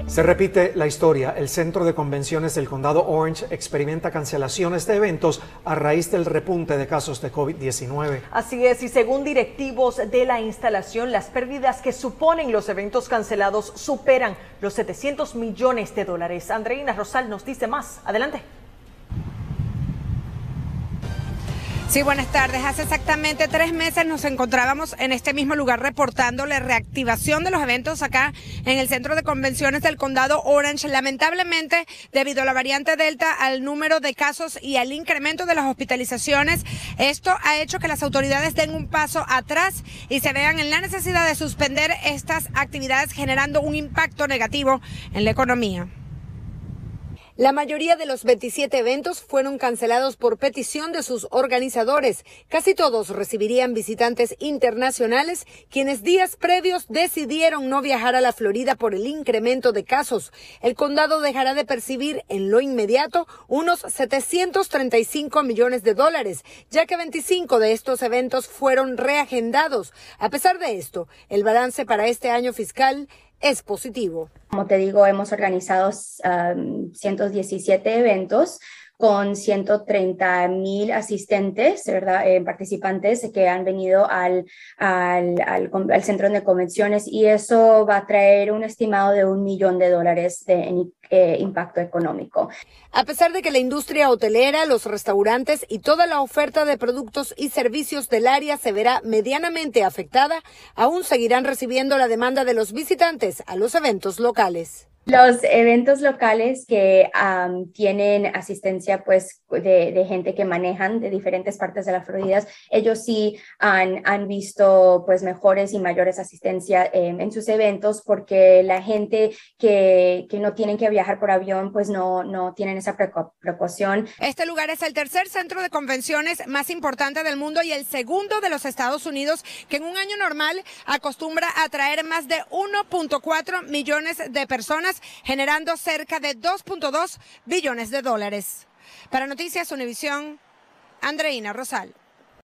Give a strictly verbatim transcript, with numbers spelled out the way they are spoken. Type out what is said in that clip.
Se repite la historia. El Centro de Convenciones del Condado Orange experimenta cancelaciones de eventos a raíz del repunte de casos de COVID diecinueve. Así es, y según directivos de la instalación, las pérdidas que suponen los eventos cancelados superan los setecientos millones de dólares. Andreina Rosal nos dice más. Adelante. Sí, buenas tardes. Hace exactamente tres meses nos encontrábamos en este mismo lugar reportando la reactivación de los eventos acá en el Centro de Convenciones del Condado Orange. Lamentablemente, debido a la variante Delta, al número de casos y al incremento de las hospitalizaciones, esto ha hecho que las autoridades den un paso atrás y se vean en la necesidad de suspender estas actividades, generando un impacto negativo en la economía. La mayoría de los veintisiete eventos fueron cancelados por petición de sus organizadores. Casi todos recibirían visitantes internacionales, quienes días previos decidieron no viajar a la Florida por el incremento de casos. El condado dejará de percibir en lo inmediato unos setecientos treinta y cinco millones de dólares, ya que veinticinco de estos eventos fueron reagendados. A pesar de esto, el balance para este año fiscal es positivo. Como te digo, hemos organizado um, ciento diecisiete eventos con ciento treinta mil asistentes, ¿verdad? Eh, participantes que han venido al, al, al, al centro de convenciones, y eso va a traer un estimado de un millón de dólares de en, eh, impacto económico. A pesar de que la industria hotelera, los restaurantes y toda la oferta de productos y servicios del área se verá medianamente afectada, aún seguirán recibiendo la demanda de los visitantes a los eventos locales. Los eventos locales que um, tienen asistencia pues de, de gente que manejan de diferentes partes de la Florida, ellos sí han, han visto pues mejores y mayores asistencia eh, en sus eventos, porque la gente que, que no tienen que viajar por avión pues no, no tienen esa precaución. Este lugar es el tercer centro de convenciones más importante del mundo y el segundo de los Estados Unidos, que en un año normal acostumbra a atraer más de uno punto cuatro millones de personas, generando cerca de dos punto dos billones de dólares. Para Noticias Univisión, Andreina Rosal.